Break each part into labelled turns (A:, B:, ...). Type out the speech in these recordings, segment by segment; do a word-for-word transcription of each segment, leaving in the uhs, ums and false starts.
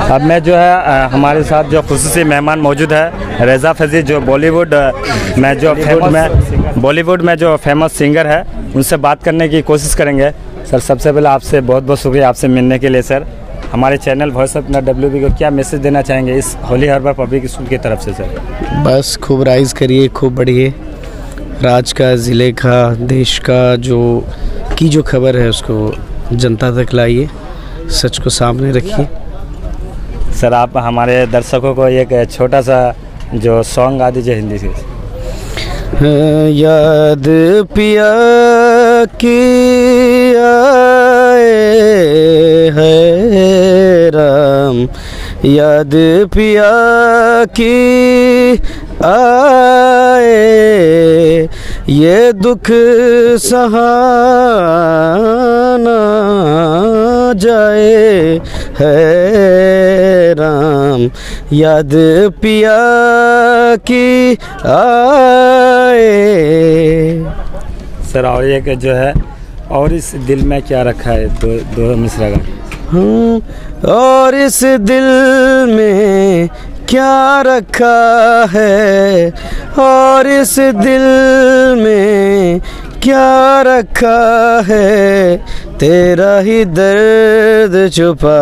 A: अब मैं जो है हमारे साथ जो खुसूसी मेहमान मौजूद है रेज़ा फैज़ी, जो बॉलीवुड में जो फेमस में बॉलीवुड में जो फेमस सिंगर है, उनसे बात करने की कोशिश करेंगे। सर, सबसे पहले आपसे बहुत बहुत शुक्रिया आपसे मिलने के लिए। सर, हमारे channel voice of W B को क्या मैसेज देना चाहेंगे इस होली हार्बर पब्लिक स्कूल की तरफ से? सर,
B: बस खूब राइज़ करिए, खूब बढ़िए। राज्य का, ज़िले का, देश का जो की जो खबर है उसको जनता तक लाइए, सच को सामने रखिए।
A: सर, आप हमारे दर्शकों को एक छोटा सा जो सॉन्ग गा दीजिए हिंदी से।
B: याद पिया की आए है राम, याद पिया की आए, ये दुख सहाना जाए है राम, याद पिया की आए।
A: सर, और एक जो है और इस दिल में क्या रखा है, दो दो मिसरा का।
B: हूँ और इस दिल में क्या रखा है, और इस दिल में क्या रखा है, तेरा ही दर्द छुपा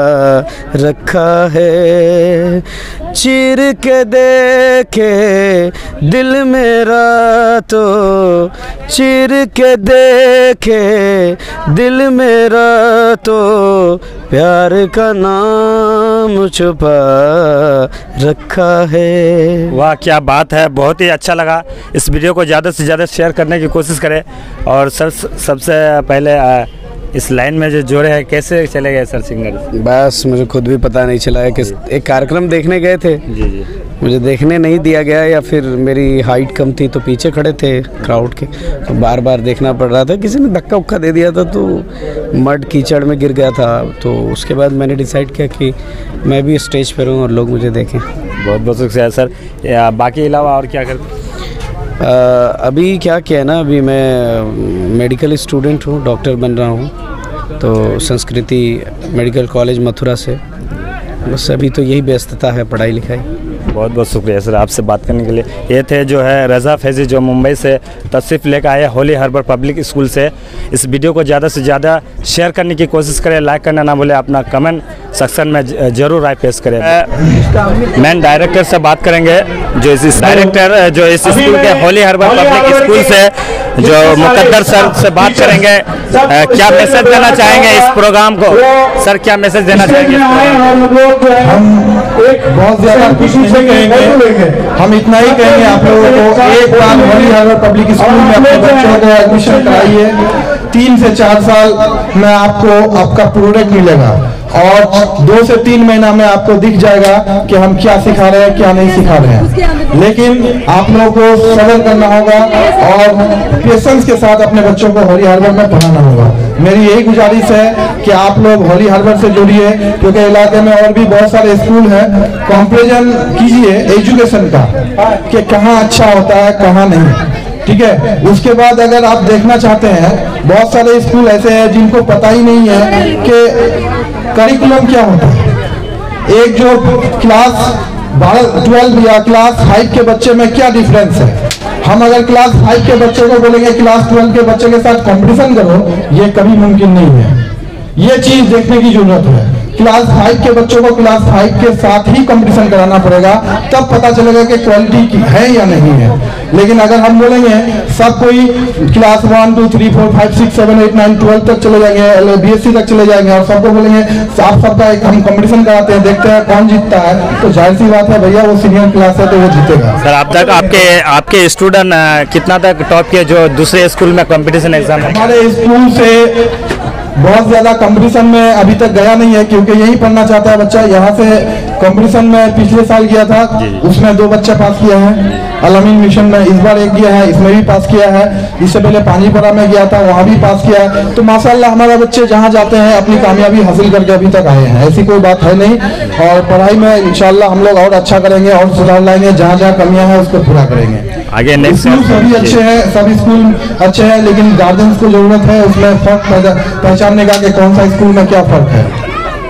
B: रखा है। चीर के देखे दिल मेरा तो, चीर के देखे दिल मेरा तो, प्यार का नाम छुपा रखा है।
A: वाह, क्या बात है, बहुत ही अच्छा लगा। इस वीडियो को ज़्यादा से ज़्यादा शेयर करने की कोशिश करें। और सर, सबसे पहले इस लाइन में जो जोड़े हैं कैसे चले गए सर सिंगर?
B: बस मुझे खुद भी पता नहीं चला है कि एक कार्यक्रम देखने गए थे
A: जी जी,
B: मुझे देखने नहीं दिया गया, या फिर मेरी हाइट कम थी तो पीछे खड़े थे क्राउड के, तो बार बार देखना पड़ रहा था। किसी ने धक्का उक्का दे दिया था तो मड कीचड़ में गिर गया था, तो उसके बाद मैंने डिसाइड किया कि मैं भी स्टेज पर हूँ और लोग मुझे देखें। बहुत
A: बहुत शुक्रिया सर। बाकी अलावा और क्या करते?
B: Uh, अभी क्या किया ना, अभी मैं मेडिकल स्टूडेंट हूँ, डॉक्टर बन रहा हूँ, तो संस्कृति मेडिकल कॉलेज मथुरा से। बस अभी तो यही व्यस्तता है, पढ़ाई लिखाई।
A: बहुत बहुत शुक्रिया सर आपसे बात करने के लिए। ये थे जो है रेज़ा फैज़ी, जो मुंबई से तशरीफ़ लेकर आए होली हार्बर पब्लिक स्कूल से। इस वीडियो को ज़्यादा से ज़्यादा शेयर करने की कोशिश करें, लाइक करना ना भूलें, अपना कमेंट सेक्शन में ज़रूर राय पेश करें। मेन डायरेक्टर से बात करेंगे, जो इस डायरेक्टर जो इस स्कूल के होली हार्बर पब्लिक स्कूल से जो मुकद्दर सर से बात करेंगे। क्या मैसेज देना चाहेंगे इस प्रोग्राम को? सर, क्या मैसेज देना चाहेंगे?
C: हम एक बहुत ज़्यादा खुशी से कहेंगे, हम इतना ही कहेंगे आप लोगों को, एक बार होली हार्बर पब्लिक स्कूल में अपने बच्चों को एडमिशन कराइए। तीन से चार साल में आपको आपका प्रोडक्ट मिलेगा, और दो से तीन महीना में आपको दिख जाएगा कि हम क्या सिखा रहे हैं, क्या नहीं सिखा रहे हैं। लेकिन आप लोगों को सब्र करना होगा और पेशेंस के साथ अपने बच्चों को होली हार्बर में पढ़ाना होगा। मेरी यही गुजारिश है कि आप लोग होली हार्बर से जुड़िए, क्योंकि इलाके में और भी बहुत सारे स्कूल हैं। कंपैरिजन कीजिए एजुकेशन का कि कहाँ अच्छा होता है, कहाँ नहीं, ठीक है। उसके बाद अगर आप देखना चाहते हैं, बहुत सारे स्कूल ऐसे हैं जिनको पता ही नहीं है कि करिकुलम क्या होता है। एक जो क्लास बारह ट्वेल्व या क्लास फाइव के बच्चे में क्या डिफरेंस है। हम अगर क्लास फाइव के बच्चे को बोलेंगे क्लास ट्वेल्व के बच्चे के साथ कंपटीशन करो, ये कभी मुमकिन नहीं है। ये चीज देखने की जरूरत है। क्लास फाइव के बच्चों को क्लास फाइव के साथ ही कंपटीशन कराना पड़ेगा, तब पता चलेगा कि क्वालिटी है या नहीं है। लेकिन अगर हम बोलेंगे सब कोई class one two three four five six seven eight nine twelve तक चले जाएंगे, बीएससी तक चले जाएंगे, और सबको बोलेंगे आप सबका एक हम कंपटीशन कराते हैं, देखते हैं कौन जीतता है, तो जाहिर सी बात है भैया वो सीनियर क्लास है तो वो जीतेगा।
A: सर, अब तक आपके आपके स्टूडेंट कितना तक टॉप किए जो दूसरे स्कूल में कंपटीशन एग्जाम?
C: हमारे स्कूल से बहुत ज्यादा कंपटीशन में अभी तक गया नहीं है, क्योंकि यही पढ़ना चाहता है बच्चा। यहाँ से कंपटीशन में पिछले साल गया था, उसमें दो बच्चे पास किए हैं। अलमीन मिशन में इस बार एक गया है, इसमें भी पास किया है। इससे पहले पानीपरा में गया था, वहाँ भी पास किया है। तो माशाल्लाह हमारे बच्चे जहाँ जाते हैं अपनी कामयाबी हासिल करके अभी तक आए हैं, ऐसी कोई बात है नहीं। और पढ़ाई में इंशाल्लाह हम लोग और अच्छा करेंगे और सुधार लाएंगे, जहाँ जहाँ कमियाँ हैं उसको पूरा करेंगे।
A: आगे नेक्स्ट
C: स्कूल सभी अच्छे हैं, सभी स्कूल अच्छे हैं, लेकिन गार्जियंस को जरूरत है उसमें फर्क पहचानने का कि कौन सा स्कूल में क्या फर्क है।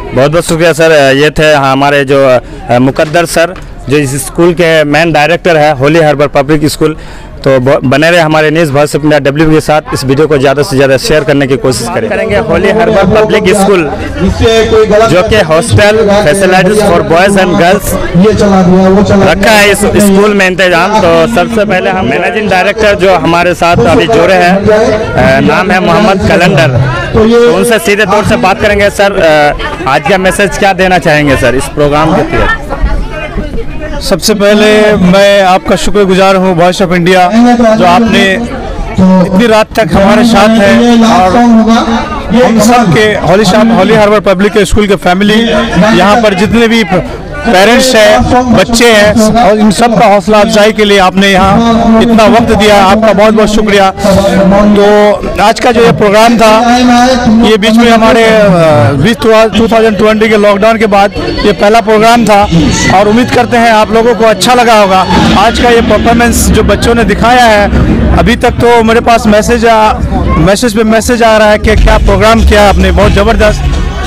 A: बहुत बहुत शुक्रिया सर। ये थे हमारे जो अ, मुकद्दर सर, जो इस स्कूल के मेन डायरेक्टर है होली हार्बर पब्लिक स्कूल। तो ब- बने रहे हमारे न्यूज़ भविष्य इंडिया डब्ल्यू के साथ। इस वीडियो को ज़्यादा से ज़्यादा शेयर करने की कोशिश करें करेंगे होली हार्बर पब्लिक स्कूल,
C: इससे कोई गलत
A: जो कि hostel facilities for boys and girls
C: ये चला दिया वो चला
A: रखा है इस स्कूल में इंतजाम। तो सबसे पहले हम मैनेजिंग डायरेक्टर जो हमारे साथ अभी जुड़े हैं, अ, नाम है मोहम्मद कलंदर, तो उनसे सीधे तौर से बात करेंगे। सर, अ, आज का मैसेज क्या देना चाहेंगे सर इस प्रोग्राम के तहत?
D: सबसे पहले मैं आपका शुक्रगुजार हूँ वॉइस ऑफ इंडिया, जो आपने इतनी रात तक हमारे साथ है, और हम सब के होली शाम होली हार्बर पब्लिक स्कूल के फैमिली, यहाँ पर जितने भी पेरेंट्स हैं, बच्चे हैं, और इन सब का हौसला अफजाई के लिए आपने यहाँ इतना वक्त दिया, आपका बहुत बहुत शुक्रिया। तो आज का जो ये प्रोग्राम था, ये बीच में हमारे बीस टू थाउजेंड ट्वेंटी के लॉकडाउन के बाद ये पहला प्रोग्राम था, और उम्मीद करते हैं आप लोगों को अच्छा लगा होगा। आज का ये परफॉर्मेंस जो बच्चों ने दिखाया है, अभी तक तो मेरे पास मैसेज आ मैसेज पे मैसेज आ रहा है कि क्या प्रोग्राम किया आपने, बहुत ज़बरदस्त।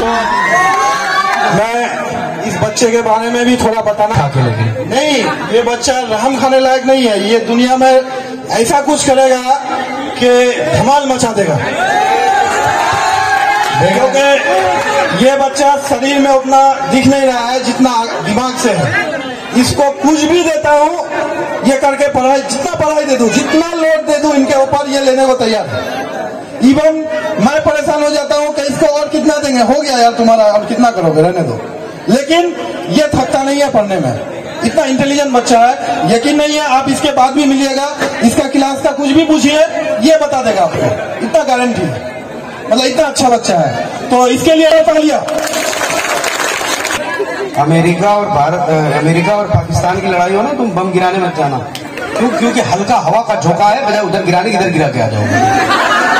C: इस बच्चे के बारे में भी थोड़ा बताना नहीं, ये बच्चा रहम खाने लायक नहीं है। ये दुनिया में ऐसा कुछ करेगा कि धमाल मचा देगा, क्योंकि ये बच्चा शरीर में उतना दिख नहीं रहा है जितना दिमाग से है। इसको कुछ भी देता हूँ, ये करके पढ़ाई, जितना पढ़ाई दे दूँ, जितना लोड दे दूँ इनके ऊपर, ये लेने को तैयार है। इवन मैं परेशान हो जाता हूँ कि इसको और कितना देंगे, हो गया यार तुम्हारा, और कितना करोगे, रहने दो। लेकिन ये थकता नहीं है पढ़ने में, इतना इंटेलिजेंट बच्चा है। यकीन नहीं है, आप इसके बाद भी मिलिएगा, इसका क्लास का कुछ भी पूछिए, ये बता देगा आपको, इतना गारंटी है। मतलब इतना अच्छा बच्चा है, तो इसके लिए तालियां।
E: अमेरिका और भारत, अमेरिका और पाकिस्तान की लड़ाई हो ना, तुम बम गिराने मत जाना, क्यों? क्योंकि हल्का हवा का झोंका है, बजाय उधर गिराने इधर गिरा के आ जाओगे।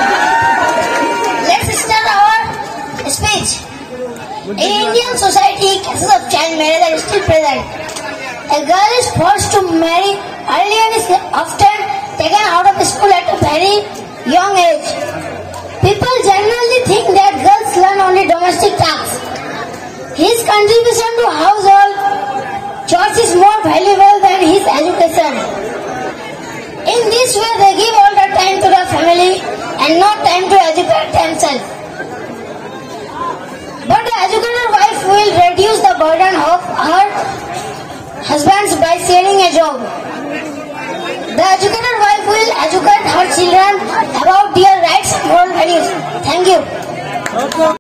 F: Let's start our speech. In Indian society, cases of child marriage are still present. A girl is forced to marry early and is often taken out of school at a very young age. People generally think that girls learn only domestic tasks. His contribution to household chores is more valuable than his education. In this way, they give all the time to the family and not time to educate themselves. But the educated wife will reduce the burden of her husbands by sharing a job. The educated wife will educate her children about their rights and moral values. Thank you.